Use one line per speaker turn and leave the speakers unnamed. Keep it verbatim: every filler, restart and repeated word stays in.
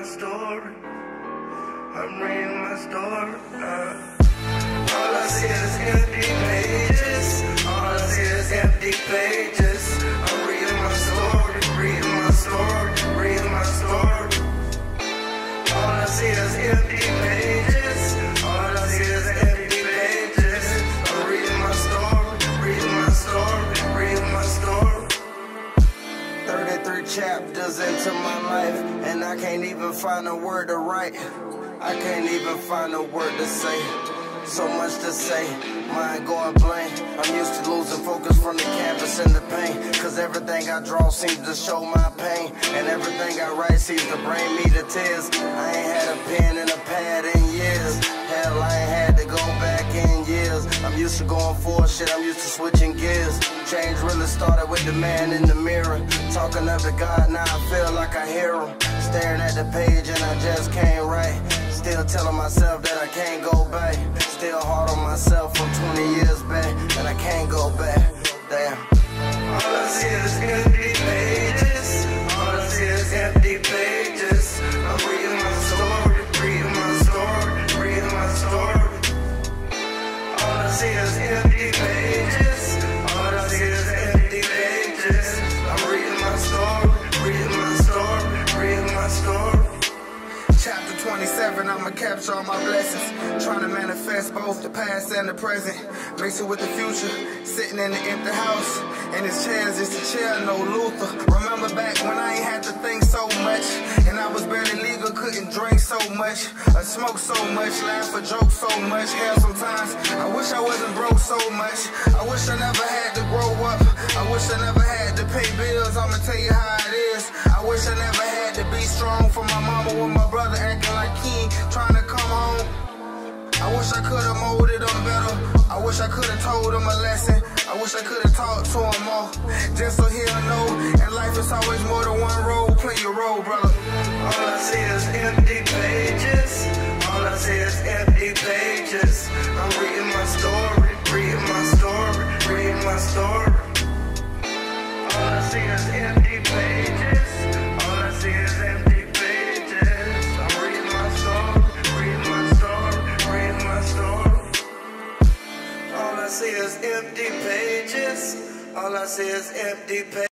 my story. I'm reading my story. Uh, all I see is empty pages. All I see is empty pages. I'm reading my story, reading my story, reading my story. All I see is empty pages. All I see is empty pages. I'm reading my story, reading my story, reading my story. thirty-three chapters into my life, and I can't even find a word to write. I can't even find a word to say. So much to say, mind going blank. I'm used to losing focus from the canvas and the paint, cause everything I draw seems to show my pain, and everything I write seems to bring me to tears. I ain't had a pen and a pad in years. Hell, I ain't had to go back in years. I'm used to going for shit, I'm used to switching gears. Change really started with the man in the mirror, talking up to God, now I feel like I hear him. Staring at the page and I just can't write. Still telling myself that I can't go back. Still hard on myself from twenty years back, and I can't go back. Damn. All I see is empty pages. All I see is empty pages. I'm reading my story, reading my story, reading my story. All I see is empty pages. All I see is empty pages. I'm reading my story, reading my story, reading my story. Chapter twenty-seven, I'ma capture all my blessings. Trying to manifest both the past and the present. Mix it with the future, sitting in the empty house. And his chair's just a chair, no Luther. Remember back when I ain't had to think so much, and I was barely legal, couldn't drink so much, or smoke so much, laugh or joke so much. Hell, sometimes I wish I wasn't broke so much. I wish I never had to grow up. I wish I never had to pay bills. I'ma tell you how it is. I wish I never had to be strong for my mama when my brother acting like he ain't trying to come home. I wish I could've molded him better. I wish I could've told him a lesson. I wish I could've talked to him more, just so he'll know. And life is always more than one road. Play your role, brother. All I see is empty pages. All I see is empty pages. I'm reading my story, reading my story, reading my story. All I see is empty pages. All I see is empty pages. I'm reading my story, reading my story, reading my story. All I see is empty pages. All I see is empty pages.